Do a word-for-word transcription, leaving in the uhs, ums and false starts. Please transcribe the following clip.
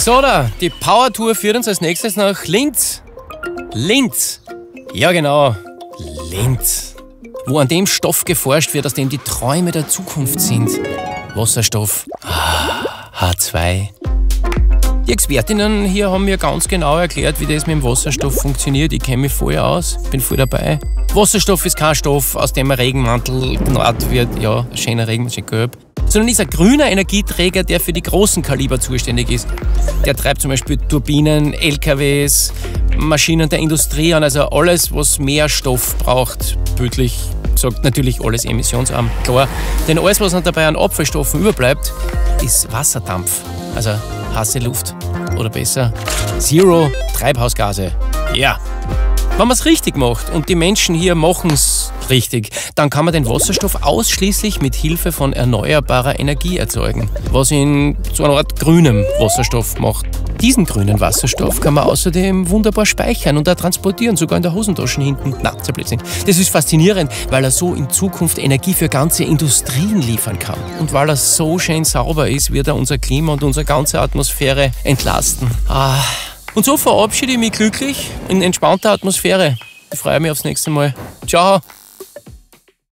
So da, die Powertour führt uns als nächstes nach Linz. Linz. Ja genau, Linz. Wo an dem Stoff geforscht wird, aus dem die Träume der Zukunft sind. Wasserstoff. H zwei. Die Expertinnen hier haben mir ganz genau erklärt, wie das mit dem Wasserstoff funktioniert. Ich kenne mich voll aus, bin voll dabei. Wasserstoff ist kein Stoff, aus dem ein Regenmantel genäht wird. Ja, ein schöner Regenmantel, schön gelb. Sondern ist ein grüner Energieträger, der für die großen Kaliber zuständig ist. Der treibt zum Beispiel Turbinen, L K Ws, Maschinen der Industrie an, also alles, was mehr Stoff braucht, bildlich sagt natürlich alles emissionsarm, klar. Denn alles, was dabei an Abfallstoffen überbleibt, ist Wasserdampf, also heiße Luft oder besser Zero Treibhausgase. Ja. Wenn man es richtig macht und die Menschen hier machen es richtig, dann kann man den Wasserstoff ausschließlich mit Hilfe von erneuerbarer Energie erzeugen, was ihn zu einer Art grünem Wasserstoff macht. Diesen grünen Wasserstoff kann man außerdem wunderbar speichern und auch transportieren, sogar in der Hosentasche hinten. Na, das ist ein Blödsinn. Das ist faszinierend, weil er so in Zukunft Energie für ganze Industrien liefern kann. Und weil er so schön sauber ist, wird er unser Klima und unsere ganze Atmosphäre entlasten. Ah. Und so verabschiede ich mich glücklich in entspannter Atmosphäre. Ich freue mich aufs nächste Mal. Ciao!